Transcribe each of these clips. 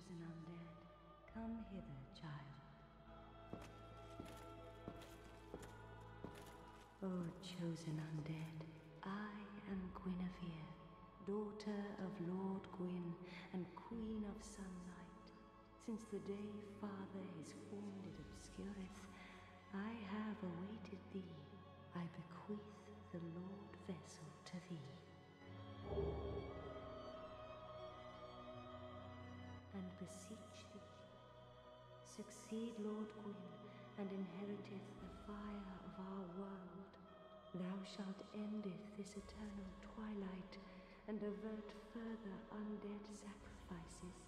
chosen undead, come hither, child. O chosen undead, I am Guinevere, daughter of Lord Gwyn and Queen of Sunlight. Since the day Father his wounded obscureth, I have awaited thee. I bequeath the Lord vessel to thee. And beseech thee, succeed Lord Gwyn, and inheriteth the fire of our world. Thou shalt endeth this eternal twilight, and avert further undead sacrifices.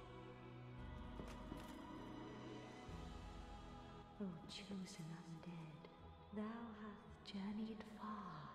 O chosen undead, thou hast journeyed far.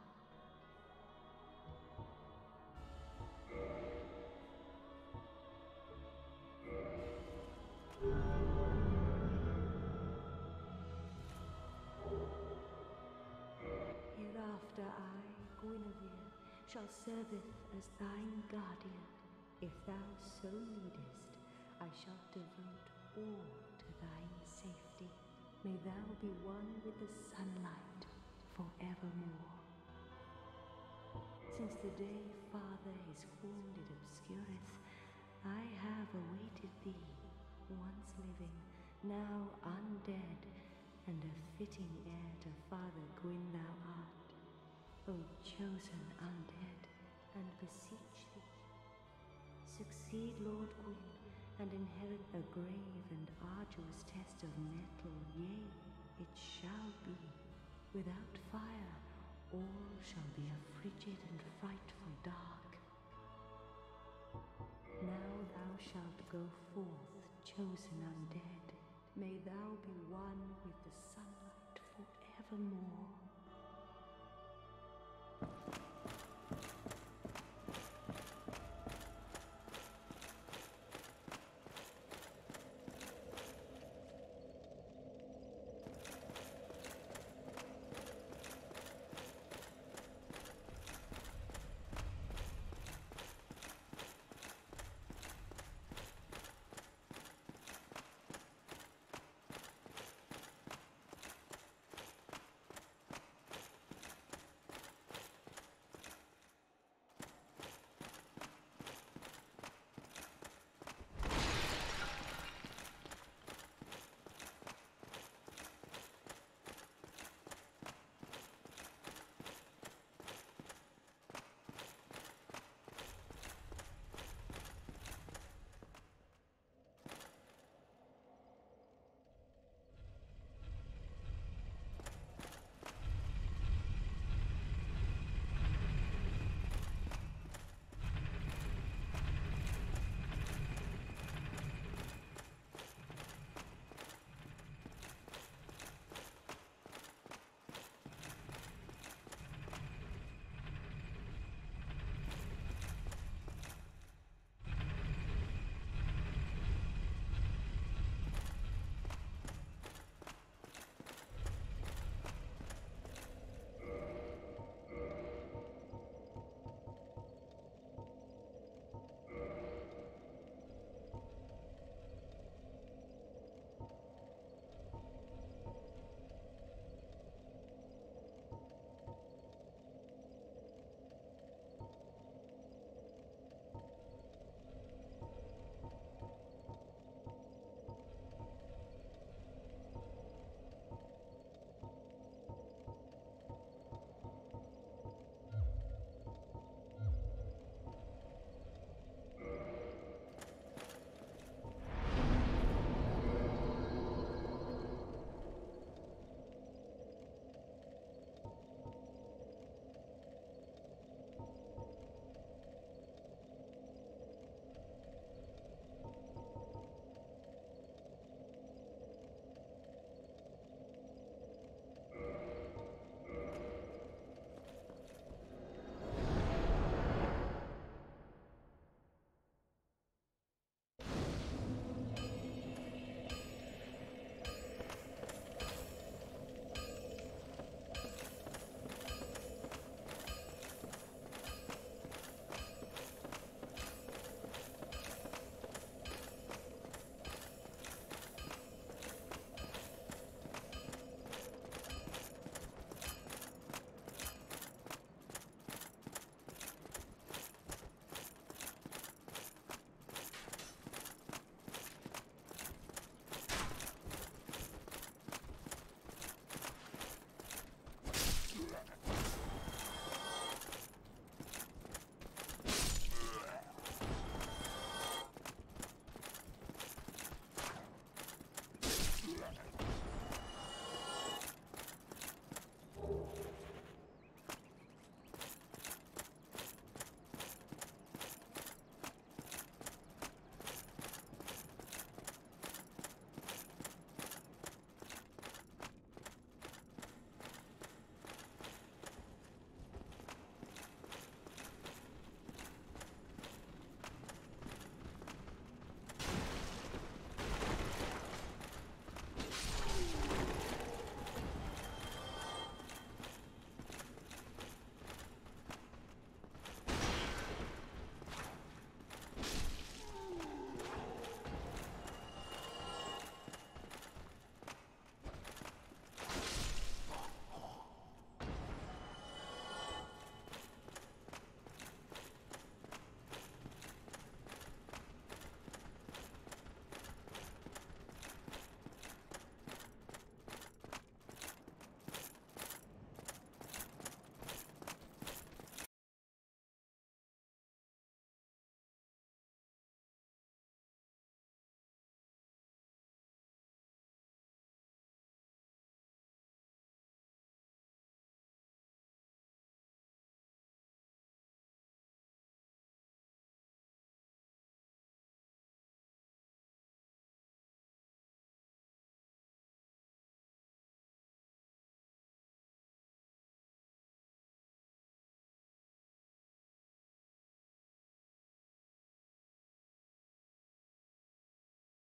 Hereafter I, Guinevere, shall serveth as thine guardian. If thou so needest, I shall devote all to thine safety. May thou be one with the sunlight forevermore. Since the day Father his wounded obscureth, I have awaited thee, once living, now undead, and a fitting heir to Father Gwyn thou art. O chosen undead, and beseech thee, succeed Lord Gwyn, and inherit a grave and arduous test of metal, yea, it shall be. Without fire, all shall be a frigid and frightful dark. Now thou shalt go forth, chosen undead. May thou be one with the sun.